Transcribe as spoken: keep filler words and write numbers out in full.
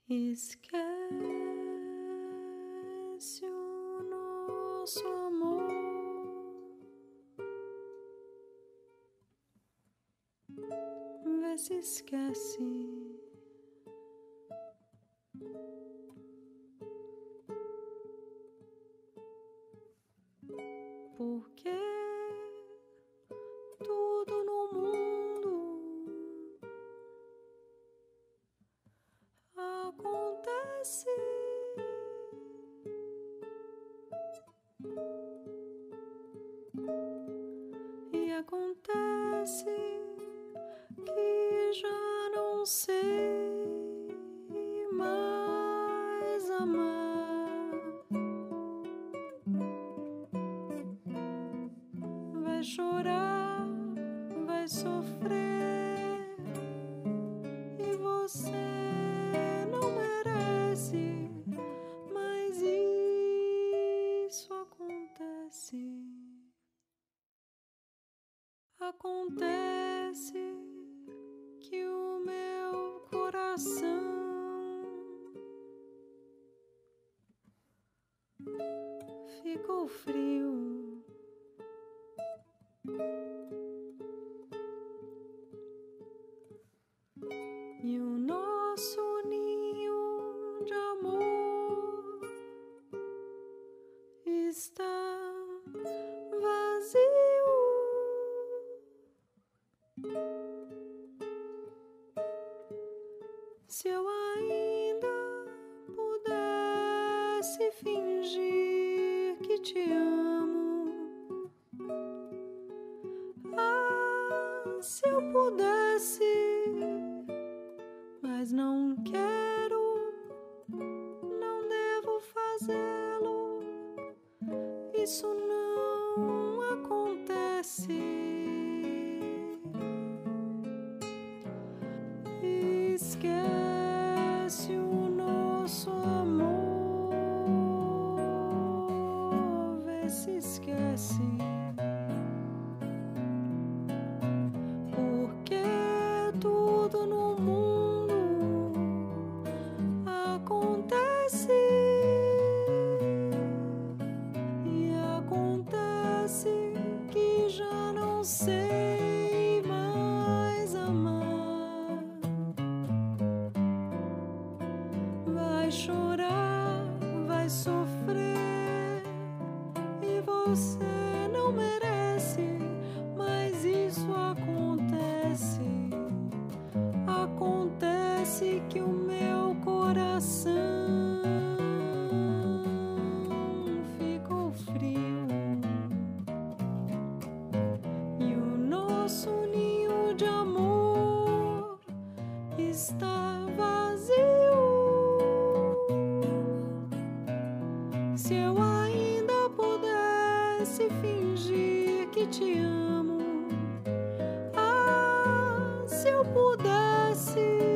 Esquece o nosso amor. Vê se esquece. Porque tudo no mundo acontece. E acontece que já não sei mais amar. Vai chorar, vai sofrer, e você não merece, mas isso acontece. Acontece que o meu coração ficou frio. E o nosso ninho de amor está vazio. Se eu ainda pudesse fingir que te amo, ah, se eu pudesse, mas não quero, não devo fazê-lo, isso não acontece. Esquece o nosso amor, vê se esquece. Porque tudo no mundo acontece. E acontece que já não sei mais amar. Vai chorar, vai sofrer, e você não merece, mas isso acontece. Acontece que o meu coração ficou frio. E o nosso ninho de amor está vazio. Se eu ainda pudesse fingir que te amo, ah, se eu pudesse,